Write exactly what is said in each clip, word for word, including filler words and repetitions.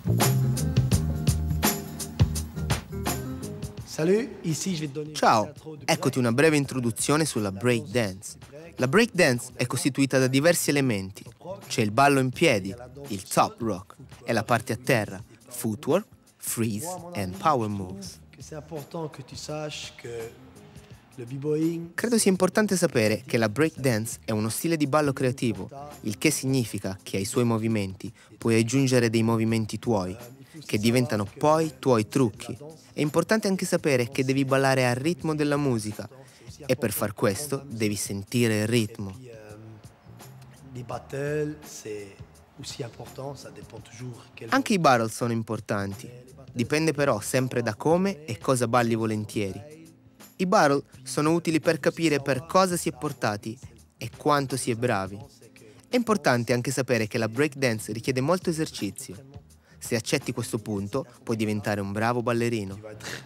Ciao, eccoti una breve introduzione sulla breakdance. La breakdance è costituita da diversi elementi. C'è il ballo in piedi, il top rock, e la parte a terra, footwork, freeze and power moves. Credo sia importante sapere che la breakdance è uno stile di ballo creativo, il che significa che ai suoi movimenti puoi aggiungere dei movimenti tuoi, che diventano poi tuoi trucchi. È importante anche sapere che devi ballare al ritmo della musica e per far questo devi sentire il ritmo. Anche i battle sono importanti, dipende però sempre da come e cosa balli volentieri. I battle sono utili per capire per cosa si è portati e quanto si è bravi. È importante anche sapere che la breakdance richiede molto esercizio. Se accetti questo punto, puoi diventare un bravo ballerino.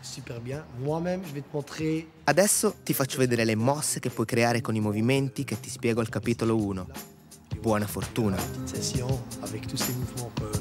Adesso ti faccio vedere le mosse che puoi creare con i movimenti che ti spiego al capitolo uno. Buona fortuna!